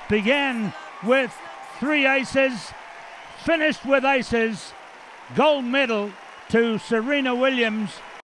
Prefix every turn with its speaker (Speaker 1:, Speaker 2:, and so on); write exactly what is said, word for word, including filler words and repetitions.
Speaker 1: began with three aces, finished with aces. Gold medal to Serena Williams.